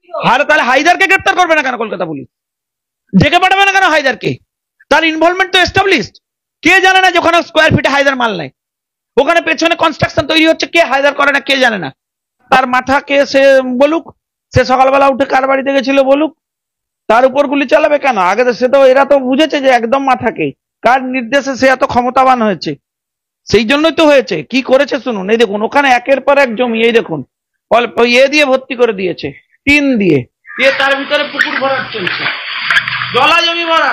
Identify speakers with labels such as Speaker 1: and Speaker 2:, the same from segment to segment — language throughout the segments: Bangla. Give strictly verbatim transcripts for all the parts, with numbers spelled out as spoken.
Speaker 1: আর তাহলে হায়দারকে গ্রেপ্তার করবে না কেন কলকাতা পুলিশ? ডেকে পাঠাবে না কেন হায়দারকে? তার ইনভলভমেন্ট তো এস্টাবলিশড। কে জানে না যে ওখানে স্কোয়ার ফিটে হায়দার মাল নাই? ওখানে পেছনে কনস্ট্রাকশন তৈরি হচ্ছে, কে হায়দার করে না কে জানে না? তার মাথা কে সে বলুক, সে সকালবেলা উঠে কার বাড়িতে গেছিল বলুক, তার উপর গুলি চালাবে কেন? আগে তো সে তো এরা তো বুঝেছে যে একদম মাথাকে কার নির্দেশে সে এত ক্ষমতাবান হয়েছে, সেই জন্যই তো হয়েছে। কি করেছে শুনুন, এই দেখুন ওখানে একের পর এক জমি, এই দেখুন ইয়ে দিয়ে ভর্তি করে দিয়েছে, টিন দিয়ে দিয়ে তার ভিতরে পুকুর ভরাট চলছে, জলা জমি ভরা,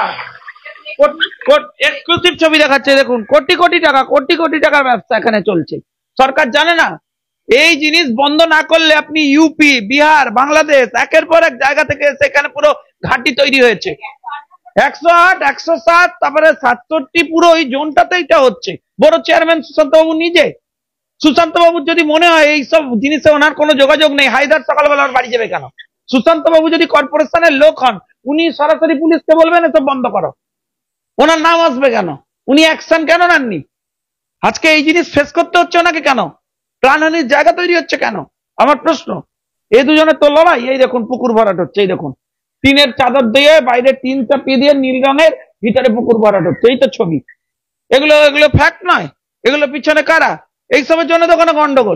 Speaker 1: এক্সক্লুসিভ ছবি দেখাচ্ছে দেখুন, কোটি কোটি টাকা কোটি কোটি টাকার ব্যবসা এখানে চলছে। সরকার জানে না? এই জিনিস বন্ধ না করলে আপনি ইউপি, বিহার, বাংলাদেশ একের পর এক জায়গা থেকে সেখানে পুরো ঘাঁটি তৈরি হয়েছে। একশো আট একশো সাত তারপরে সাতষট্টি, পুরো ওই জোনটাতে এটা হচ্ছে। বড় চেয়ারম্যান সুশান্ত বাবু নিজে। সুশান্ত বাবুর যদি মনে হয় এইসব জিনিসে ওনার কোনো যোগাযোগ নেই, হায়দার সকালবেলা ওর বাড়ি যাবে কেন? সুশান্ত বাবু যদি কর্পোরেশনের লোক হন, উনি সরাসরি পুলিশকে বলবেন এসব বন্ধ করো, ওনার নাম আসবে কেন? উনি অ্যাকশন কেন নেননি? আজকে এই জিনিস ফেস করতে হচ্ছে ওনাকে কেন? প্রাণহানির জায়গা তৈরি হচ্ছে কেন? আমার প্রশ্ন। এই দুজনের তো লড়াই। এই দেখুন পুকুর ভরাট হচ্ছে, এই দেখুন টিনের চাদর দিয়ে বাইরে টিন চাপিয়ে দিয়ে নীল রঙের, ভিতরে পুকুর ভরাট হচ্ছে, এই তো ছবি। এগুলো এগুলো ফ্যাক্ট নয়, এগুলো পিছনে কারা? এইসবের জন্য তো কোনো গন্ডগোল।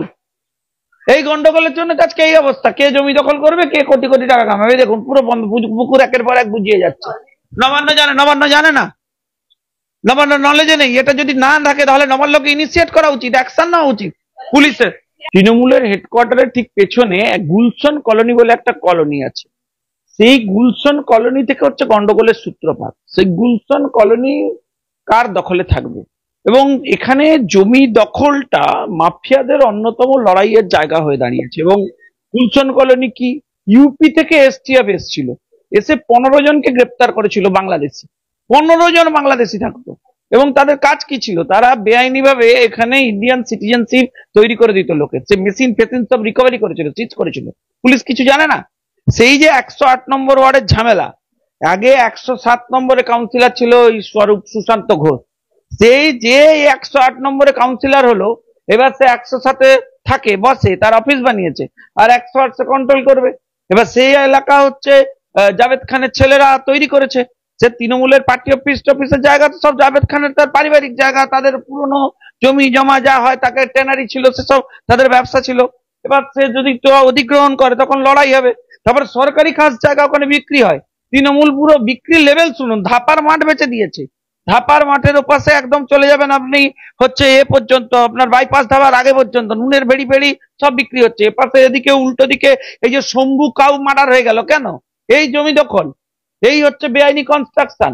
Speaker 1: এই গন্ডগোলের জন্য আজকে এই অবস্থা। কে জমি দখল করবে, কে কোটি কোটি টাকা কামাবে। দেখুন পুরো বন্ধ, পুকুর একের পর এক বুঝিয়ে যাচ্ছে। নবান্ন জানে? নবান্ন জানে না, নবান্ন নলেজে নেই। এটা যদি না থাকে তাহলে নবান্নকে ইনিশিয়েট করা উচিত, অ্যাকশন নেওয়া উচিত পুলিশের। তৃণমূলের হেডকোয়ার্টারের ঠিক পেছনে গুলশন কলোনি বলে একটা কলোনি আছে, সেই গুলশন কলোনি থেকে হচ্ছে গন্ডগোলের সূত্রপাত। সেই গুলশন কলোনি কার দখলে থাকবে, এবং এখানে জমি দখলটা মাফিয়াদের অন্যতম লড়াইয়ের জায়গা হয়ে দাঁড়িয়েছে। এবং গুলশন কলোনি কি, ইউপি থেকে এসটিএফ এসেছিল, এসে পনেরো জনকে গ্রেপ্তার করেছিল বাংলাদেশি। পনেরো জন বাংলাদেশি থাকতো, এবং তাদের কাজ কি ছিল? তারা বেআইনি ভাবে এখানে ইন্ডিয়ান সিটিজেনশিপ তৈরি করে দিত লোকের। সে মেশিন ফেসিন সব রিকভারি করেছিল, সিজ করেছিল। পুলিশ কিছু জানে না। সেই যে একশো আট নম্বর ওয়ার্ডের ঝামেলা, আগে একশো সাত নম্বরে কাউন্সিলর ছিল ওই স্বরূপ সুশান্ত ঘোষ, সেই যে একশো আট নম্বরে কাউন্সিলর হলো, এবার সে একশো সাতে থাকে, বসে, তার অফিস বানিয়েছে, আর একশো আট সে কন্ট্রোল করবে। এবার সেই এলাকা হচ্ছে জাভেদ খানের ছেলেরা তৈরি করেছে। সে তৃণমূলের পার্টি অফিস অফিসের জায়গা তো সব জাভেদ খানের তার পারিবারিক জায়গা, তাদের পুরনো জমি জমা যা হয়, তাকে ট্যানারি ছিল, সেসব তাদের ব্যবসা ছিল। এবার সে যদি অধিগ্রহণ করে তখন লড়াই হবে। তারপরে সরকারি খাস জায়গা ওখানে বিক্রি হয়, তৃণমূল পুরো বিক্রির লেভেল শুনুন, ধাপার মাঠ বেচে দিয়েছে। ধাপার মাঠের ওপাশে একদম চলে যাবেন আপনি হচ্ছে এ পর্যন্ত, আপনার বাইপাস ধাবার আগে পর্যন্ত নুনের বেড়ি বেড়ি সব বিক্রি হচ্ছে। এপাশে এদিকে উল্টো দিকে এই যে শম্ভু কাউ মার্ডার হয়ে গেল কেন? এই জমি দখল, এই হচ্ছে বেআইনি কনস্ট্রাকশন।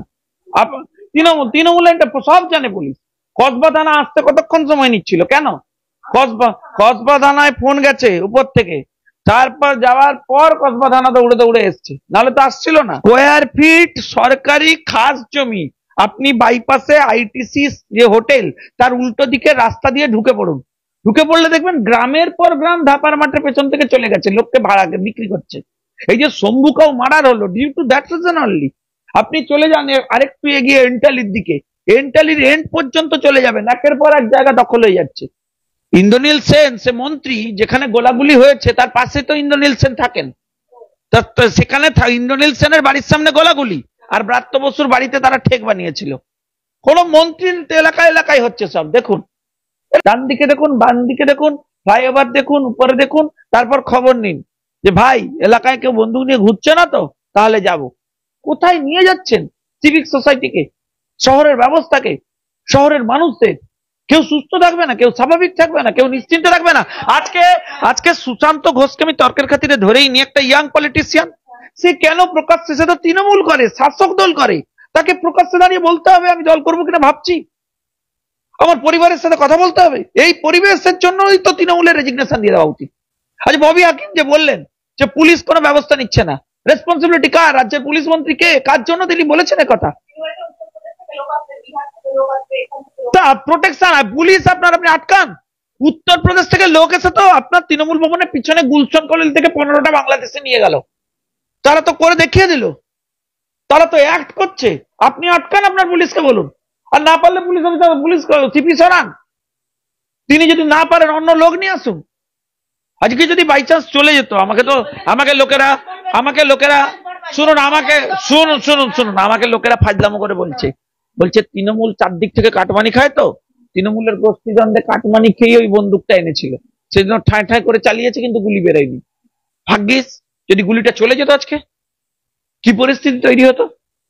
Speaker 1: তৃণমূল তৃণমূল এটা সব জানে পুলিশ। কসবা থানা আসতে কতক্ষণ সময় নিচ্ছিল কেন? কসবা কসবা থানায় ফোন গেছে উপর থেকে, তারপর যাওয়ার পর কসবা থানা দৌড়ে দৌড়ে এসছে, নাহলে তো আসছিল না। স্কোয়ার ফিট সরকারি খাস জমি, আপনি বাইপাসে আইটিসি যে হোটেল তার উল্টো দিকে রাস্তা দিয়ে ঢুকে পড়ুন, ঢুকে পড়লে দেখবেন গ্রামের পর গ্রাম ধাপার মাঠের পেছন থেকে চলে গেছে, লোককে ভাড়াকে বিক্রি করছে। এই যে শম্ভুকাও মার্ডার হলো due to that reason only. আপনি চলে যান আরেকটু এগিয়ে এন্টালির দিকে, এন্টালির এন্ড পর্যন্ত চলে যাবেন, একের পর এক জায়গা দখল হয়ে যাচ্ছে। ইন্দ্রনীল সেন সে মন্ত্রী, যেখানে গোলাগুলি হয়েছে তার পাশে তো ইন্দ্রনীল সেন থাকেন, সেখানে ইন্দ্রনীল সেনের বাড়ির সামনে গোলাগুলি, আর ব্রাত্য বসুর বাড়িতে তারা ঠেক বানিয়েছিল। কোন মন্ত্রীর এলাকা এলাকায় হচ্ছে সব। দেখুন ডান দিকে দেখুন, বাম দিকে দেখুন, ফ্লাইওভার দেখুন, উপরে দেখুন, তারপর খবর নিন যে ভাই এলাকায় কেউ বন্দুক নিয়ে ঘুরছে না তো, তাহলে যাব। কোথায় নিয়ে যাচ্ছেন সিভিক সোসাইটিকে, শহরের ব্যবস্থাকে, শহরের মানুষদের? কেউ সুস্থ থাকবে না, কেউ স্বাভাবিক থাকবে না, কেউ নিশ্চিন্ত থাকবে না। আজকে আজকে সুশান্ত ঘোষকে আমি তর্কের খাতিরে ধরেই নি, একটা ইয়াং পলিটিশিয়ান, সে কেন প্রকাশ্যে, সে তো তৃণমূল করে, শাসক দল করে, তাকে প্রকাশ্যে দাঁড়িয়ে বলতে হবে আমি দল করবো কিনা ভাবছি, আমার পরিবারের সাথে কথা বলতে হবে। এই পরিবেশের জন্যই তো তৃণমূলের রেজিগনেশন দিয়ে দেওয়া উচিত। আজ ববি হাকিম যে বললেন যে পুলিশ কোনো ব্যবস্থা নিচ্ছে না, রেসপন্সিবিলিটি কার? রাজ্যের পুলিশ মন্ত্রী কে? কার জন্য তিনি বলেছেন কথা? প্রোটেকশন পুলিশ আপনার, আপনি আটকান। উত্তরপ্রদেশ থেকে লোক এসে তো আপনার তৃণমূল ভবনের পিছনে গুলশন কলোনি থেকে পনেরোটা বাংলাদেশে নিয়ে গেল, তারা তো করে দেখিয়ে দিল, তারা তো অ্যাক্ট করছে। আপনি আটকান, আপনার পুলিশকে বলুন, আর না পারলে পুলিশ অফিসার, পুলিশ সিপি সরান, তিনি যদি না পারেন অন্য লোক নিয়ে আসুন। আজকে যদি বাই চান্স চলে যেত, আমাকে তো আমাকে লোকেরা আমাকে লোকেরা শুনুন আমাকে শুনুন শুনুন শুনুন আমাকে লোকেরা ফাজলামো করে বলছে বলছে তৃণমূল চারদিক থেকে কাটমানি খায়, তো তৃণমূলের গোষ্ঠীদ্বন্দ্বে কাটমানি খেয়ে ওই বন্দুকটা এনেছিল, সেজন্য ঠাঁই ঠাঁই করে চালিয়েছে, কিন্তু গুলি বেরোয়নি। ভাগ্যিস, যদি গুলিটা চলে যেত আজকে কি পরিস্থিতি তৈরি হতো।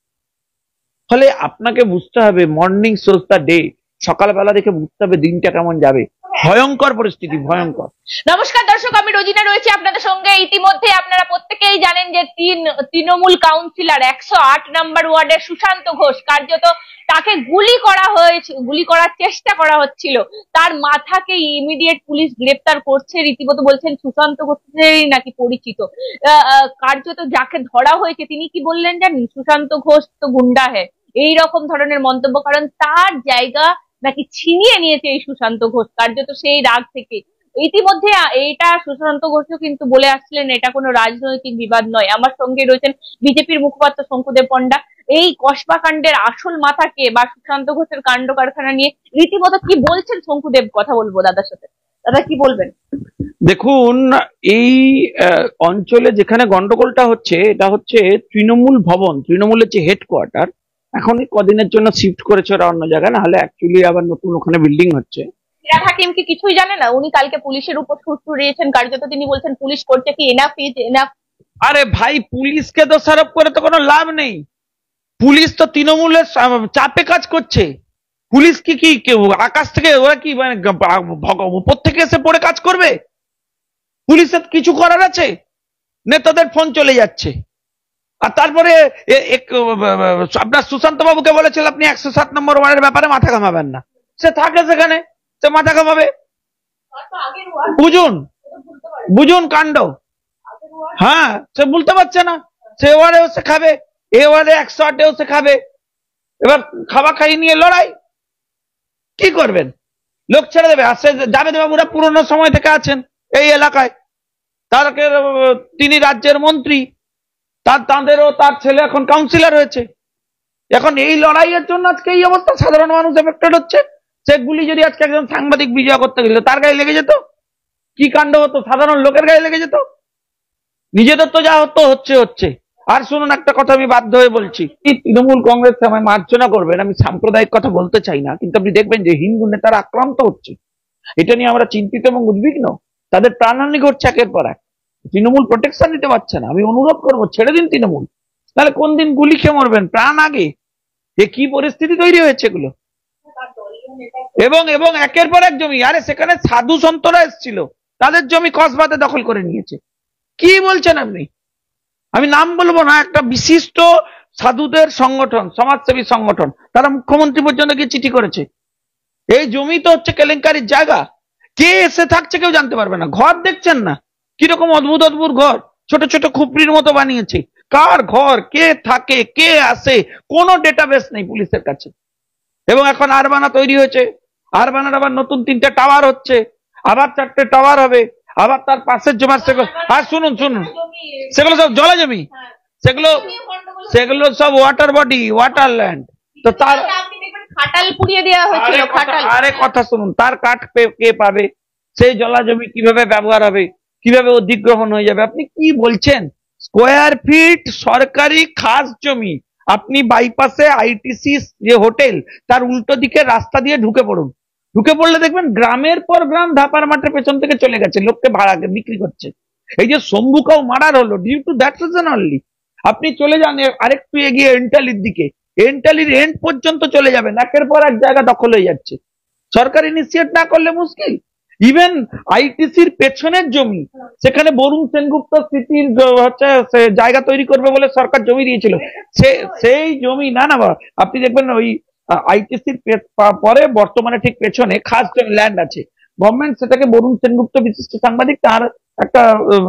Speaker 1: ফলে আপনাকে বুঝতে হবে মর্নিং সোজ দ্য ডে, সকালবেলা দেখে বুঝতে হবে দিনটা কেমন যাবে। ভয়ঙ্কর পরিস্থিতি, ভয়ঙ্কর।
Speaker 2: নমস্কার দর্শক, আমি রোজিনা রয়েছি আপনাদের সঙ্গে। ইতিমধ্যে আপনারা প্রত্যেকেই জানেন যে তিন তৃণমূল কাউন্সিলর একশো আট নম্বর ওয়ার্ডের সুশান্ত ঘোষ, কার্যত তাকে গুলি করা হয়েছে, গুলি করার চেষ্টা করা হচ্ছিল, তার মাথাকে ইমিডিয়েট পুলিশ গ্রেপ্তার করছে। রীতিমতো বলছেন সুশান্ত ঘোষেরই নাকি পরিচিত, কার্যত যাকে ধরা হয়েছে তিনি কি বললেন জানেন, সুশান্ত ঘোষ তো গুন্ডা হ্যাঁ, এইরকম ধরনের মন্তব্য, কারণ তার জায়গা নাকি ছিনিয়ে নিয়েছে এই সুশান্ত ঘোষ, কার্যত সেই রাগ থেকে। ইতিমধ্যে এইটা সুশান্ত ঘোষও কিন্তু বলে আসছিলেন এটা কোনো রাজনৈতিক বিবাদ নয়। আমার সঙ্গে রয়েছেন বিজেপির মুখপাত্র শঙ্কুদেব পণ্ডা। এই কসবা কাণ্ডের আসল মাথা কে বা সুশান্ত ঘোষের কাণ্ড কারখানা নিয়ে রীতিমতো কি বলছেন শঙ্কুদেব, কথা বলবো দাদার সাথে। দাদা কি বলবেন?
Speaker 1: দেখুন, এই অঞ্চলে যেখানে গন্ডগোলটা হচ্ছে এটা হচ্ছে তৃণমূল ভবন, তৃণমূলের যে হেডকোয়ার্টার, এখন কদিনের জন্য শিফট করেছে ওরা অন্য জায়গায়, না হলে অ্যাকচুয়ালি আবার নতুন ওখানে বিল্ডিং হচ্ছে।
Speaker 2: ফিরহাদ হাকিম কি কিছুই জানে না? উনি কালকে পুলিশের উপর সুর ছড়িয়েছেন, কার্যত তিনি বলছেন পুলিশ করছে কি এনাফ ইজ এনাফ।
Speaker 1: আরে ভাই, পুলিশকে দোষারোপ করে তো কোনো লাভ নেই, পুলিশ তো তৃণমূলের চাপে কাজ করছে। পুলিশ কি কি আকাশ থেকে ওরা কি মানে উপর থেকে এসে পড়ে কাজ করবে? পুলিশের কিছু করার আছে? নেতাদের ফোন চলে যাচ্ছে, আর তারপরে আপনার সুশান্ত বাবুকে বলেছিল আপনি একশো সাত নম্বর ওয়ার্ডের ব্যাপারে মাথা ঘামাবেন না, সে থাকে সেখানে, সে মাথা ঘামাবে। বুঝুন বুঝুন কাণ্ড। হ্যাঁ, সে বলতে পারছে না, সে ওয়ার্ডেও সে খাবে, এ ওয়ার্ডে একশো আটেও সে খাবে। এবার খাওয়া খাই নিয়ে লড়াই, কি করবেন? লোক ছেড়ে দেবে। আর সে জাভেদ বাবুরা পুরনো সময় থেকে আছেন এই এলাকায়, তার তিনি রাজ্যের মন্ত্রী, তার তাঁদেরও তার ছেলে এখন কাউন্সিলর হয়েছে। এখন এই লড়াইয়ের জন্য আজকে এই অবস্থা, সাধারণ মানুষ এফেক্টেড হচ্ছে। সেগুলি যদি আজকে একজন সাংবাদিক বিজয় করতে গেল তার গায়ে লেগে যেত, কি কাণ্ড হতো, সাধারণ লোকের গায়ে লেগে যেত। নিজেদের তো যা হতো হচ্ছে হচ্ছে। আর শুনুন, একটা কথা আমি বাধ্য হয়ে বলছি, তৃণমূল কংগ্রেস আমায় মার্জনা করবেন, আমি সাম্প্রদায়িক কথা বলতে চাই না, কিন্তু আপনি দেখবেন যে হিন্দু নেতারা আক্রান্ত হচ্ছে, এটা নিয়ে আমরা চিন্তিত এবং উদ্বিগ্ন। তাদের প্রাণহানি ঘটছে একের পর এক, তৃণমূল প্রোটেকশন দিতে পারছে না। আমি অনুরোধ করবো ছেড়ে দিন তৃণমূল, তাহলে কোন দিন গুলি খেয়ে মরবেন প্রাণ আগে। এ কি পরিস্থিতি তৈরি হয়েছে এগুলো। এবং এবং একের পর এক জমি, আরে সেখানে সাধু সন্তরা এসেছিল, তাদের জমি কসবাতে দখল করে নিয়েছে। কি বলছেন আপনি? আমি নাম বলবো না, একটা বিশিষ্ট সাধুদের সংগঠন, সমাজসেবী সংগঠন, তারা মুখ্যমন্ত্রী পর্যন্ত গিয়ে চিঠি করেছে। এই জমি তো হচ্ছে কেলেঙ্কারির জায়গা, কে এসে থাকছে কেউ জানতে পারবে না। ঘর দেখছেন না কিরকম অদ্ভুত অদ্ভুত ঘর, ছোট ছোট খুপড়ির মতো বানিয়েছে। কার ঘর, কে থাকে, কে আসে, কোনো ডেটাবেস নেই পুলিশের কাছে। এবং এখন আরবানা তৈরি হয়েছে, আরবানার আবার নতুন তিনটে টাওয়ার হচ্ছে, আবার চারটে টাওয়ার হবে, আবার তার পাশের জমার সেগুলো। আর শুনুন শুনুন সেগুলো সব জলা জমি, সেগুলো সেগুলো সব ওয়াটার বডি, ওয়াটার ল্যান্ড। তো তার
Speaker 2: খাটাল পুড়িয়ে দেওয়া হয়েছিল, খাটাল।
Speaker 1: আরে কথা শুনুন, তার কাঠ কে পাবে? সেই জলা জমি কিভাবে ব্যবহার হবে, কিভাবে অধিগ্রহণ হয়ে যাবে? আপনি কি বলছেন? স্কোয়ার ফিট সরকারি খাস জমি, আপনি বাইপাসে আইটিসি যে হোটেল তার উল্টো দিকে রাস্তা দিয়ে ঢুকে পড়ুন, ঢুকে পড়লে দেখবেন গ্রামের পর গ্রাম ধাপার মাঠের পেছন থেকে চলে গেছে, লোককে ভাড়াকে বিক্রি করছে। এই যে শম্ভুকাও মার্ডার হলো due to that reason only. আপনি চলে যান আরেকটু এগিয়ে এন্টালির দিকে, এন্টালির এন্ড পর্যন্ত চলে যাবেন, একের পর এক জায়গা দখল হয়ে যাচ্ছে। সরকার ইনিশিয়েট না করলে মুশকিল। ইভেন আইটিসির পেছনের জমি, সেখানে বরুণ সেনগুপ্ত স্মৃতির হচ্ছে জায়গা তৈরি করবে বলে সরকার জমি দিয়েছিল, সে সেই জমি না না আপনি দেখবেন ওই আইটিসির পরে বর্তমানে ঠিক পেছনে খাস ল্যান্ড আছে, গভর্নমেন্ট সেটাকে বরুণ সেনগুপ্ত বিশিষ্ট সাংবাদিক তার একটা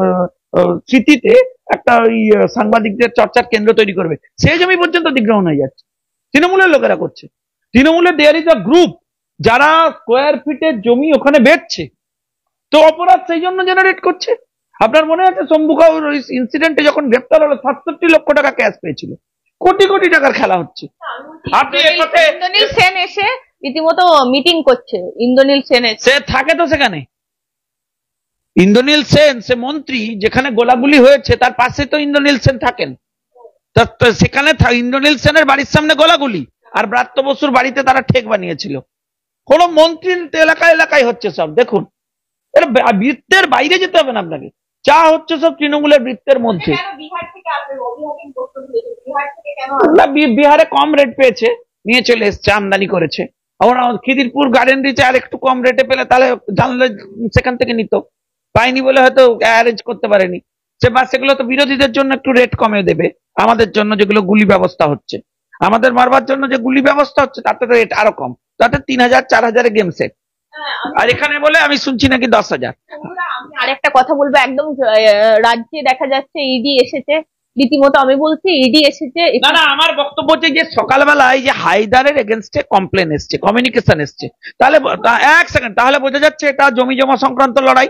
Speaker 1: স্মৃতিতে একটা ওই সাংবাদিকদের চর্চার কেন্দ্র তৈরি করবে, সেই জমি পর্যন্ত অধিগ্রহণ হয়ে যাচ্ছে। তৃণমূলের লোকেরা করছে, তৃণমূলের দেয়ার ইজ আ গ্রুপ যারা স্কোয়ার ফিটের জমি ওখানে বেচছে, তো অপরাধ সেই জন্য জেনারেট করছে। আপনার মনে আছে শম্ভুকাউর ইনসিডেন্টে যখন গ্রেপ্তার হলো সাতষট্টি লক্ষ টাকা ক্যাশ পেয়েছিল, কোটি কোটি টাকার খেলা হচ্ছে। আপনি
Speaker 2: ইন্দ্রনীল সেন এসে রীতিমতো মিটিং করছে, ইন্দ্রনীল সেন সে
Speaker 1: থাকে তো সেখানে, ইন্দ্রনীল সেন সে মন্ত্রী, যেখানে গোলাগুলি হয়েছে তার পাশে তো ইন্দ্রনীল সেন থাকেন, সেখানে ইন্দ্রনীল সেনের বাড়ির সামনে গোলাগুলি, আর ব্রাত্য বসুর বাড়িতে তারা ঠেক বানিয়েছিল। কোন মন্ত্রীর এলাকায় এলাকায় হচ্ছে সব। দেখুন, এর বৃত্তের বাইরে যেতে হবে না আপনাকে, যা হচ্ছে সব তৃণমূলের বৃত্তের মধ্যে। না, বিহারে কম রেট পেয়েছে, নিয়ে চলে এসছে, আমদানি করেছে। এখন খিদিরপুর গার্ডেন রিচে আর একটু কম রেটে পেলে তাহলে জানলে সেখান থেকে নিত, পাইনি বলে হয়তো অ্যারেঞ্জ করতে পারেনি সে। বা সেগুলো তো বিরোধীদের জন্য একটু রেট কমে দেবে, আমাদের জন্য যেগুলো গুলি ব্যবস্থা হচ্ছে, আমাদের মারবার জন্য যে গুলি ব্যবস্থা হচ্ছে তাতে তো রেট আরো কম, তাতে তিন হাজার চার হাজারে গেম সেট, আর এখানে বলে আমি শুনছি নাকি দশ হাজার।
Speaker 2: আরেকটা কথা বলবো, একদম রাজ্যে দেখা যাচ্ছে ইডি এসেছে, রীতিমতো আমি বলছি ইডি এসেছে।
Speaker 1: না না, আমার বক্তব্য হচ্ছে যে সকালবেলায় যে হায়দারের এগেনস্টে কমপ্লেন এসছে, কমিউনিকেশন এসছে, তাহলে এক সেকেন্ড, তাহলে বোঝা যাচ্ছে এটা জমি জমা সংক্রান্ত লড়াই।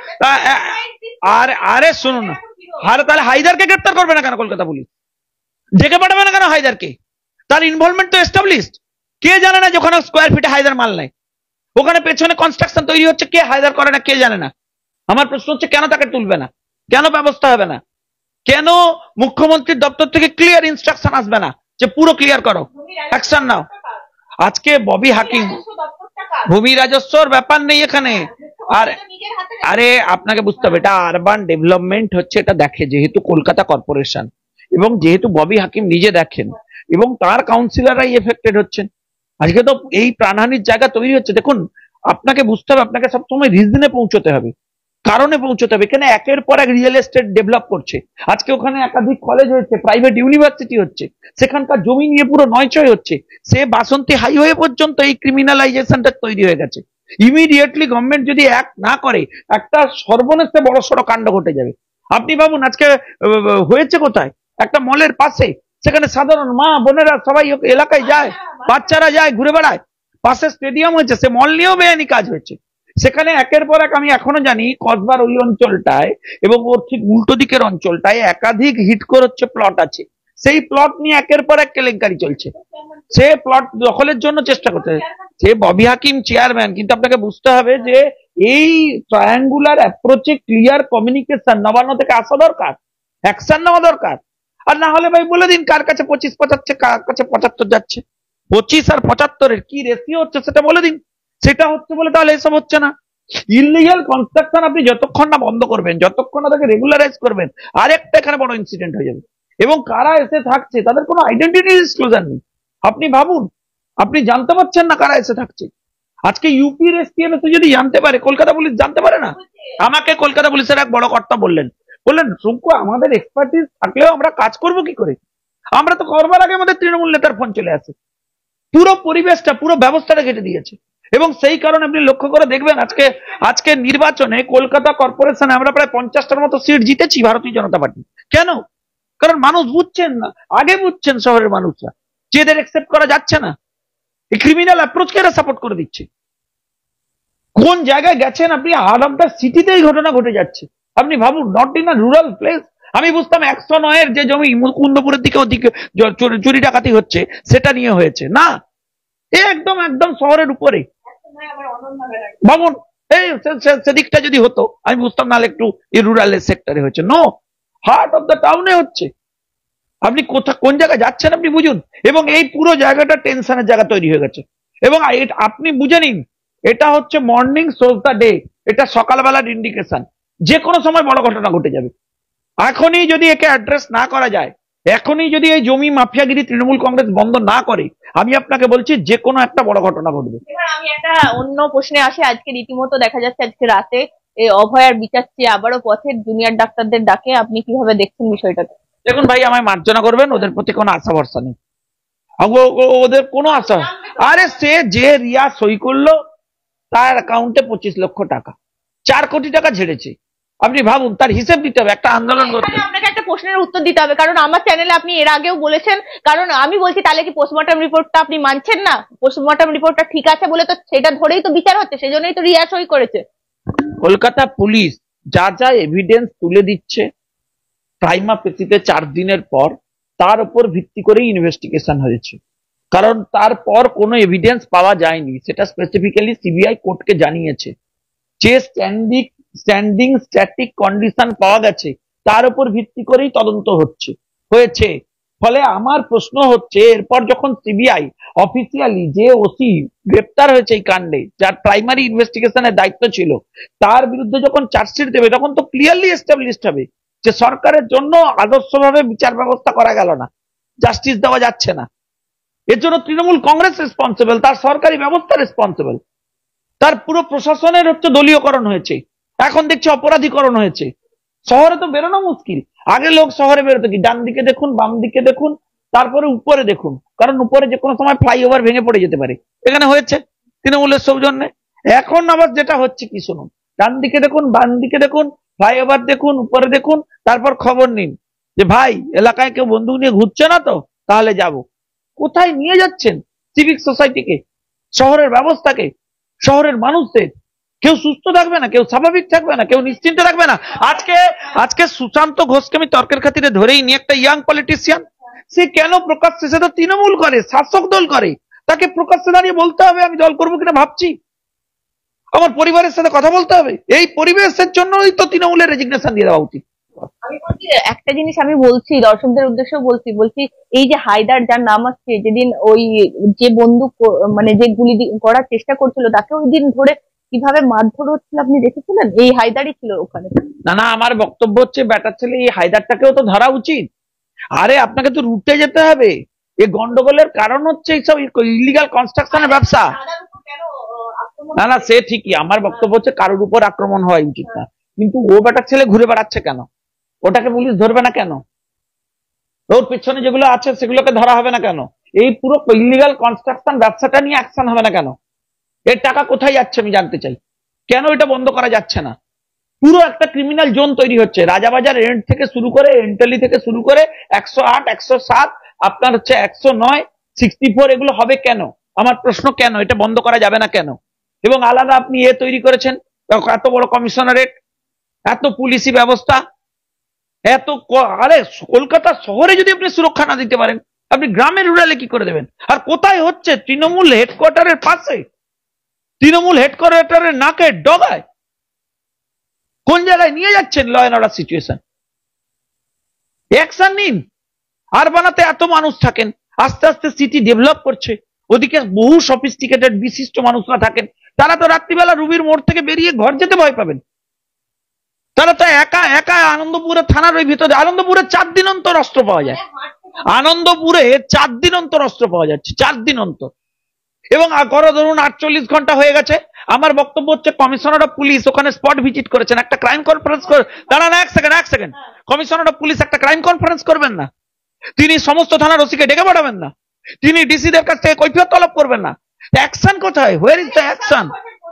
Speaker 1: আর আরে শুনুন না, আরে তাহলে হায়দারকে গ্রেপ্তার করবে না কেন কলকাতা পুলিশ? ডেকে পাঠাবে না কেন হায়দারকে? তার ইনভলভমেন্ট তো এস্টাবলিশড। কে জানে না যখন স্কোয়ার ফিটে হায়দার মাল নেয়, ওখানে পেছনে কনস্ট্রাকশন তৈরি হচ্ছে, কে হায়দার করে না কে জানে না? আমার প্রশ্ন হচ্ছে কেন তাকে তুলবে না, কেন ব্যবস্থা হবে না, কেন মুখ্যমন্ত্রীর দপ্তর থেকে ক্লিয়ার ইনস্ট্রাকশন আসবে না যে পুরো ক্লিয়ার করো, অ্যাকশন নাও? আজকে ববি হাকিম, ভূমি রাজস্বর ব্যাপার নেই এখানে। আর আরে আপনাকে বুঝতে হবে, এটা আরবান ডেভেলপমেন্ট হচ্ছে, এটা দেখে যেহেতু কলকাতা কর্পোরেশন, এবং যেহেতু ববি হাকিম নিজে দেখেন, এবং তার কাউন্সিলররাই এফেক্টেড হচ্ছেন। আজকে তো এই প্রাণহানির জায়গা তৈরি হচ্ছে। দেখুন, আপনাকে বুঝতে হবে, আপনাকে সবসময় রিজনে পৌঁছতে হবে, কারণে পৌঁছতে হবে। এখানে একের পর এক রিয়েল এস্টেট ডেভেলপ করছে। আজকে ওখানে একাধিক কলেজ হচ্ছে, প্রাইভেট ইউনিভার্সিটি হচ্ছে, সেখানকার জমি নিয়ে পুরো নয়চয় হচ্ছে। সে বাসন্তী হাইওয়ে পর্যন্ত এই ক্রিমিনালাইজেশনটা তৈরি হয়ে গেছে। ইমিডিয়েটলি গভর্নমেন্ট যদি এক না করে, একটা সর্বনেশে বড় সড়ো কাণ্ড ঘটে যাবে। আপনি ভাবুন, আজকে হয়েছে কোথায়, একটা মলের পাশে, সেখানে সাধারণ মা বোনেরা সবাই এলাকায় যায়, বাচ্চারা যায়, ঘুরে বেড়ায়, পাশে স্টেডিয়াম হয়েছে, সে মল নিয়েও বেআইনি কাজ হয়েছে। সেখানে একের পর এক, আমি এখনো জানি কসবার ওই অঞ্চলটায় এবং ওর ঠিক উল্টো দিকের অঞ্চলটায় একাধিক হিটকোর হচ্ছে প্লট আছে, সেই প্লট নিয়ে একের পর এক কেলেঙ্কারি চলছে। সে প্লট দখলের জন্য চেষ্টা করছে, সে ববি হাকিম চেয়ারম্যান। কিন্তু আপনাকে বুঝতে হবে যে এই ট্রায়াঙ্গুলার অ্যাপ্রোচে ক্লিয়ার কমিউনিকেশন নবান্ন থেকে আসা দরকার, অ্যাকশন নেওয়া দরকার। আর না হলে ভাই বলে দিন কার কাছে পঁচিশ পঁচাচ্ছে, কার কাছে পঁচাত্তর যাচ্ছে, পঁচিশ আর পঁচাত্তরের কি রেশিও হচ্ছে সেটা বলে দিন। সেটা হচ্ছে বলে তাহলে এসব হচ্ছে না। ইলিগাল কনস্ট্রাকশন আপনি যতক্ষণ না বন্ধ করবেন, যতক্ষণ না তাকে রেগুলারাইজ করবেন, আরেকটা এখানে বড় ইনসিডেন্ট হয়ে যাবে। এবং কারা এসে থাকছে তাদের কোনো আইডেন্টিটি ডিসক্লোজার নেই। আপনি ভাবুন, আপনি জানতে পারছেন না কারা এসে থাকছে। আজকে ইউপির এসটিএম এসে যদি জানতে পারে, কলকাতা পুলিশ জানতে পারে না? আমাকে কলকাতা পুলিশের এক বড় কর্তা বললেন, বললেন শুঙ্কু, আমাদের এক্সপার্টিস থাকলেও আমরা কাজ করবো কি করে? আমরা তো করবার আগে আমাদের তৃণমূল নেতার ফোন চলে আসে, পুরো পরিবেশটা, পুরো ব্যবস্থাটা কেটে দিয়েছে। এবং সেই কারণে আপনি লক্ষ্য করে দেখবেন, আজকে আজকে নির্বাচনে কলকাতা কর্পোরেশনে আমরা প্রায় পঞ্চাশটার মতো সিট জিতেছি ভারতীয় জনতা পার্টি। কেন? কারণ মানুষ বুঝছেন না, আগে বুঝছেন শহরের মানুষরা, যে এদের একসেপ্ট করা যাচ্ছে না। এই ক্রিমিনাল অ্যাপ্রোচকে এরা সাপোর্ট করে দিচ্ছে। কোন জায়গায় গেছেন আপনি, আউট অফ দ্য সিটিতেই ঘটনা ঘটে যাচ্ছে। আপনি ভাবুন, not in a rural place. আমি বুঝতাম একশো নয়ের যে জমি মুকুন্দপুরের দিকে ওদিকে চুরি ডাকাতি হচ্ছে সেটা নিয়ে হয়েছে, না, এ একদম একদম শহরের উপরে। ভাবুন, এই সেদিকটা যদি হতো আমি বুঝতাম, নাহলে একটু রুরাল সেক্টরে হয়েছে। নো, হার্ট অফ দ্য টাউনে হচ্ছে। আপনি কোথা কোন জায়গায় যাচ্ছেন আপনি বুঝুন। এবং এই পুরো জায়গাটা টেনশনের জায়গা তৈরি হয়ে গেছে। এবং আপনি বুঝে নিন, এটা হচ্ছে মর্নিং সোজ দ্য ডে, এটা সকালবেলার ইন্ডিকেশন, যে কোনো সময় বড় ঘটনা ঘটে যাবে। এখনই যদি একে অ্যাড্রেস না করা যায়, এখনই যদি এই জমি মাফিয়াগিরি তৃণমূল কংগ্রেস বন্ধ না করে, আমি আপনাকে বলছি যে কোনো একটা বড় ঘটনা ঘটবে।
Speaker 2: আমি একটা অন্য প্রশ্নে আসি। আজকে রীতিমতো দেখা যাচ্ছে আজকে রাতে এই অভয়ার বিচার চেয়ে আবারও পথের জুনিয়র ডাক্তারদের ডাকে, আপনি কিভাবে দেখছেন বিষয়টাকে?
Speaker 1: দেখুন ভাই, আমায় মার্জনা করবেন, ওদের প্রতি কোনো আশা ভরসা নেই, ওদের কোনো আশা। আরে সে যে রিয়া সই করলো তার অ্যাকাউন্টে পঁচিশ লক্ষ টাকা, চার কোটি টাকা ঝেড়েছে। আপনি ভাবুন, তার হিসেব দিতে হবে, একটা আন্দোলন করতে।
Speaker 2: আপনাকে একটা প্রশ্নের উত্তর দিতে হবে, কারণ আমার চ্যানেলে আপনি এর আগেও বলেছেন, কারণ আমি বলছি তাহলে কি পোস্টমর্টম রিপোর্টটা আপনি মানছেন না? পোস্টমর্টম রিপোর্টটা ঠিক আছে বলে তো সেটা ধরেই তো বিচার হচ্ছে, সেজন্যই তো রিয়া সই করেছে।
Speaker 1: কলকাতা পুলিশ যা যা এভিডেন্স তুলে দিচ্ছে প্রাইমা ফেসিতে চার দিনের পর, তার উপর ভিত্তি করেই ইনভেস্টিগেশন হয়েছে। কারণ তারপর কোনো এভিডেন্স পাওয়া যায়নি, সেটা স্পেসিফিক্যালি সিবিআই কোর্টকে জানিয়েছে। যে স্ট্যান্ডিং স্ট্যান্ডিং স্ট্যাটিক কন্ডিশন পাওয়া গেছে, তার উপর ভিত্তি করেই তদন্ত হচ্ছে হয়েছে। ফলে আমার প্রশ্ন হচ্ছে, এরপর যখন সিবিআই অফিসিয়ালি যে ওসি গ্রেপ্তার হয়েছে এই কাণ্ডে, যার প্রাইমারি ইনভেস্টিগেশনের দায়িত্ব ছিল, তার বিরুদ্ধে যখন চার্জশিট দেবে তখন তো ক্লিয়ারলি এস্টাবলিশড হবে যে সরকারের জন্য আদর্শভাবে বিচার ব্যবস্থা করা গেল না, জাস্টিস দেওয়া যাচ্ছে না। এর জন্য তৃণমূল কংগ্রেস রেসপন্সিবল, তার সরকারি ব্যবস্থা রেসপন্সিবল, তার পুরো প্রশাসনের হচ্ছে দলীয়করণ হয়েছে, এখন দেখছি অপরাধীকরণ হয়েছে। শহরে তো বেরোনো মুশকিল। আগে লোক শহরে বেরোতো কি, ডান দিকে দেখুন, বাম দিকে দেখুন, তারপরে উপরে দেখুন, কারণ উপরে যে কোনো সময় ফ্লাইওভার ভেঙে পড়ে যেতে পারে। এখানে হয়েছে তৃণমূলের সৌজন্যে। এখন আবার যেটা হচ্ছে কি শুনুন, ডান দিকে দেখুন, বাম দিকে দেখুন, ফ্লাইওভার দেখুন, উপরে দেখুন, তারপর খবর নিন যে ভাই এলাকায় কেউ বন্দুক নিয়ে ঘুরছে না তো, তাহলে যাব। কোথায় নিয়ে যাচ্ছেন সিভিক সোসাইটিকে, শহরের ব্যবস্থাকে, শহরের মানুষদের? কেউ সুস্থ থাকবে না, কেউ স্বাভাবিক থাকবে না, কেউ নিশ্চিন্তে থাকবে না। আজকে আজকে সুশান্ত ঘোষকে আমি তর্কের খাতিরে ধরেই নি, একটা ইয়াং পলিটিশিয়ান, সে কেন প্রকাশ্যে, সে তো তৃণমূল করে, শাসক দল করে, তাকে প্রকাশ্যে দাঁড়িয়ে বলতে হবে আমি দল করবো কিনা ভাবছি, আমার পরিবারের সাথে কথা বলতে হবে। এই পরিবেশের জন্যই তো তৃণমূলের রেজিগনেশন দিয়ে দেওয়া উচিত।
Speaker 2: আমি বলছি একটা জিনিস, আমি বলছি দর্শকদের উদ্দেশ্যে বলছি বলছি এই যে হায়দার যার নাম আসছে, যেদিন ওই যে বন্দুক মানে যে গুলি করার চেষ্টা করছিল তাকে ওই দিন ধরে কিভাবে মারধর হচ্ছিল আপনি দেখেছিলেন? এই হায়দারই ছিল ওখানে।
Speaker 1: না না, আমার বক্তব্য হচ্ছে ব্যাটার ছেলে এই হায়দারটাকেও তো ধরা উচিত। আরে আপনাকে তো রুটে যেতে হবে। এই গন্ডগোলের কারণ হচ্ছে এইসব ইলিগাল কনস্ট্রাকশনের ব্যবসা। না না, সে ঠিকই, আমার বক্তব্য হচ্ছে কারোর উপর আক্রমণ হওয়া উচিত না, কিন্তু ও ব্যাটার ছেলে ঘুরে বেড়াচ্ছে কেন? ওটাকে পুলিশ ধরবে না কেন? ওর পিছনে যেগুলো আছে সেগুলোকে ধরা হবে না কেন? এই পুরো ইলিগাল কনস্ট্রাকশন ব্যবসাটা নিয়ে অ্যাকশন হবে না কেন? এর টাকা কোথায় যাচ্ছে আমি জানতে চাই। কেন এটা বন্ধ করা যাচ্ছে না? পুরো একটা ক্রিমিনাল জোন তৈরি হচ্ছে, রাজাবাজার এন্ড থেকে শুরু করে, এন্টালি থেকে শুরু করে একশো আট একশো সাত আপনার হচ্ছে একশো নয় সিক্সটি ফোর এগুলো হবে কেন? আমার প্রশ্ন, কেন এটা বন্ধ করা যাবে না কেন? এবং আলাদা আপনি এ তৈরি করেছেন, এত বড় কমিশনারেট, এত পুলিশি ব্যবস্থা, এত, আরে কলকাতা শহরে যদি আপনি সুরক্ষা না দিতে পারেন, আপনি গ্রামে রুরালে কি করে দেবেন? আর কোথায় হচ্ছে? তৃণমূল হেডকোয়ার্টারের পাশে, তৃণমূল হেডকোয়ার্টারের নাকের ডগায়। কোন জায়গায় নিয়ে যাচ্ছেন law and order situation? Action নিন। আর বানাতে এত মানুষ থাকেন, আস্তে আস্তে সিটি ডেভেলপ করছে, ওদিকে বহু সফিস্টিকেটেড বিশিষ্ট মানুষরা থাকেন, তারা তো রাত্রিবেলা রুবির মোড় থেকে বেরিয়ে ঘর যেতে ভয় পাবেন। তারা তো একা একা আনন্দপুরে থানার ওই ভিতরে, আনন্দপুরে চার দিন অন্তর অস্ত্র পাওয়া যায়, আনন্দপুরে চার দিন অন্তর অস্ত্র পাওয়া যাচ্ছে, চার দিন অন্তর। এবং করো ধরুন আটচল্লিশ ঘন্টা হয়ে গেছে, আমার বক্তব্য হচ্ছে কমিশনার অফ পুলিশ ওখানে স্পট ভিজিট করেছেন, একটা ক্রাইম কনফারেন্স করে, দাঁড়ান এক সেকেন্ড এক সেকেন্ড কমিশনার অফ পুলিশ একটা ক্রাইম কনফারেন্স করবেন না? তিনি সমস্ত থানার ওসিকে ডেকে পাঠাবেন না? তিনি ডিসিদের কাছ থেকে কৈফিয়ত তলব করবেন না? অ্যাকশন কোথায়? Where is the action?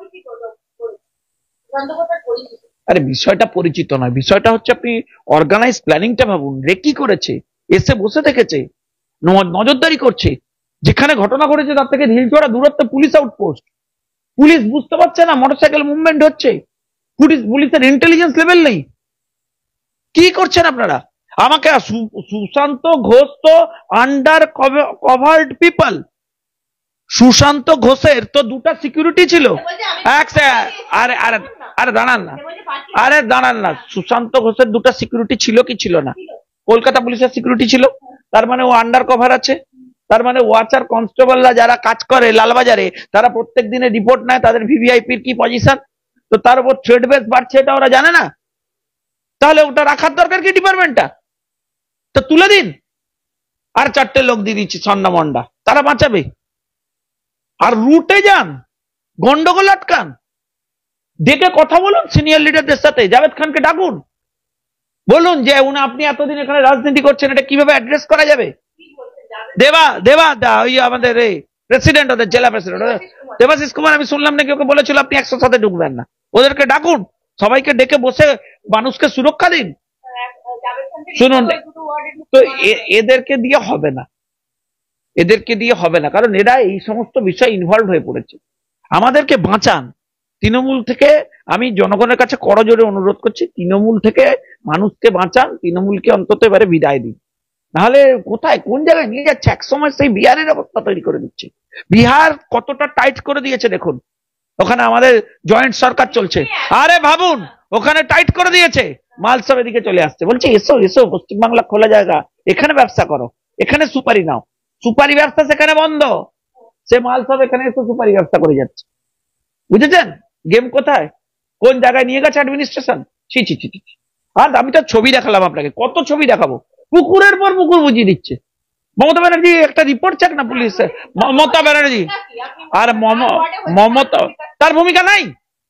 Speaker 1: আরে বিষয়টা পরিচিত নয়, বিষয়টা হচ্ছে আপনি অর্গানাইজ প্ল্যানিংটা ভাবুন। রেকি করেছে, এসে বসে দেখেছে, নজরদারি করছে, যেখানে ঘটনা ঘটেছে তার থেকে ঢিল চড়া দূরত্বে পুলিশ আউটপোস্ট, পুলিশ বুঝতে পারছে না মোটরসাইকেল মুভমেন্ট হচ্ছে, পুলিশ পুলিশের ইন্টেলিজেন্স লেভেল নেই। কি করছেন আপনারা? আমাকে সুশান্ত ঘোষ তো আন্ডার কভার্ড পিপল, সুশান্ত ঘোষের তো দুটা সিকিউরিটি ছিল। আরে আরে আরে দাঁড়ান না, আরে দাঁড়ান না, সুশান্ত ঘোষের দুটা সিকিউরিটি ছিল কি ছিল না? কলকাতা পুলিশের সিকিউরিটি ছিল, তার মানে ও আন্ডার কভার আছে। তার মানে ওয়াচার কনস্টেবলরা যারা কাজ করে লালবাজারে, তারা প্রত্যেক দিনে রিপোর্ট নেয় তাদের ভিভিআইপির কি পজিশন, তো তার উপর থ্রেড বেস বাড়ছে এটা ওরা জানে না? তাহলে ওটা রাখার দরকার কি ডিপার্টমেন্টটা? তো তুলে দিন, আর চারটে লোক দিয়ে দিচ্ছি ছন্ডামন্ডা, তারা বাঁচাবে। আর রুটে যান, গন্ডগোল আটকান, ডেকে কথা বলুন সিনিয়র লিডারদের সাথে, জাভেদ খানকে ডাকুন, বলুন যে উনি আপনি এতদিন এখানে রাজনীতি করছেন, এটা কিভাবে অ্যাড্রেস করা যাবে। দেবা দেবা দা ওই আমাদের এই প্রেসিডেন্ট, ওদের জেলা প্রেসিডেন্ট দেবাশিস কুমার, আমি শুনলাম নাকি ওকে বলেছিল আপনি একশো সাথে ঢুকবেন না। ওদেরকে ডাকুন, সবাইকে ডেকে বসে মানুষকে সুরক্ষা দিন। শুনুন, তো এদেরকে দিয়ে হবে না, এদেরকে দিয়ে হবে না, কারণ এরা এই সমস্ত বিষয়ে ইনভলভ হয়ে পড়েছে। আমাদেরকে বাঁচান তৃণমূল থেকে, আমি জনগণের কাছে করজোড়ে অনুরোধ করছি, তৃণমূল থেকে মানুষকে বাঁচান, তৃণমূলকে অন্তত এবারে বিদায় দিন। নাহলে কোথায় কোন জায়গায় নিয়ে যাচ্ছে, এক সময় সেই বিহারের অবস্থা তৈরি করে দিচ্ছে। বিহার কতটা টাইট করে দিয়েছে দেখুন, ওখানে আমাদের জয়েন্ট সরকার চলছে। আরে ভাবুন, ওখানে টাইট করে দিয়েছে, মাল সব এদিকে চলে আসছে, বলছে এসো এসো পশ্চিমবাংলা খোলা জায়গা, এখানে ব্যবসা করো, এখানে সুপারি নাও। সুপারি ব্যবসা সেখানে বন্ধ, সে মাল সব এখানে এসে সুপারি ব্যবসা করে যাচ্ছে। বুঝেছেন গেম কোথায়, কোন জায়গায় নিয়ে গেছে অ্যাডমিনিস্ট্রেশন? ছি ছি ছি ছি। আর আমি তো ছবি দেখালাম আপনাকে, কত ছবি দেখাবো, পুকুরের পর পুকুর বুঝিয়ে দিচ্ছে। মমতা ব্যানার্জি একটা রিপোর্ট চাক না পুলিশ, মমতা ব্যানার্জি আর মমতা, তার ভূমিকা নাই।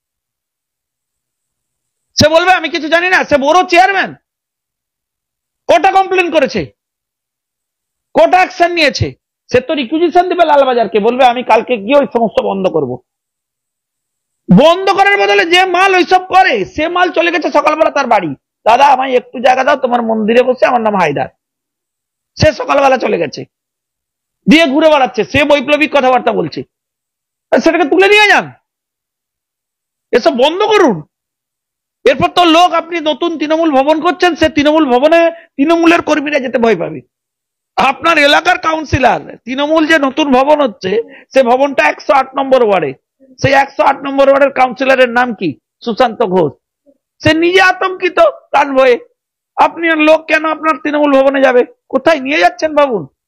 Speaker 1: সে বলবে আমি কিছু জানি না, সে বড় চেয়ারম্যান, কোটা কমপ্লেন করেছে, কোটা অ্যাকশন নিয়েছে, সে তো রিকুইজিশন দেবে লালবাজারকে, বলবে আমি কালকে গিয়ে ওই সমস্ত বন্ধ করব। বন্ধ করার বদলে যে মাল ওইসব করে, সে মাল চলে গেছে সকালবেলা তার বাড়ি, দাদা আমায় একটু জায়গা দাও তোমার মন্দিরে বসে, আমার নাম হায়দার। সে সকালবেলা চলে গেছে, দিয়ে ঘুরে বেড়াচ্ছে, সে বৈপ্লবিক কথাবার্তা বলছে, সেটাকে তুলে নিয়ে যান, এসব বন্ধ করুন। এরপর তো লোক, আপনি নতুন তৃণমূল ভবন করছেন, সে তৃণমূল ভবনে তৃণমূলের কর্মীরা যেতে ভয় পাবে। আপনার এলাকার কাউন্সিলর, তৃণমূল যে নতুন ভবন হচ্ছে, সে ভবনটা একশো আট নম্বর ওয়ার্ডে, সেই একশো আট নম্বর ওয়ার্ডের কাউন্সিলরের নাম কি? সুশান্ত ঘোষ। সে নিজে আতঙ্কিত প্রাণ ভয়ে। আপনি আর লোক কেন আপনার তৃণমূল ভবনে যাবে? কোথায় নিয়ে যাচ্ছেন ভাবুন।